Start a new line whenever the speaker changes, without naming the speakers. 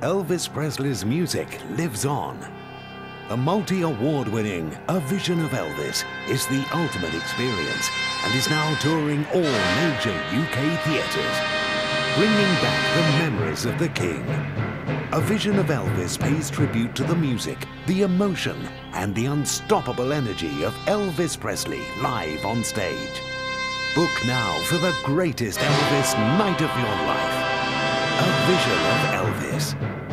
Elvis Presley's music lives on. The multi-award-winning A Vision of Elvis is the ultimate experience and is now touring all major UK theatres, bringing back the memories of the King. A Vision of Elvis pays tribute to the music, the emotion, and the unstoppable energy of Elvis Presley live on stage. Book now for the greatest Elvis night of your life. A Vision of Elvis.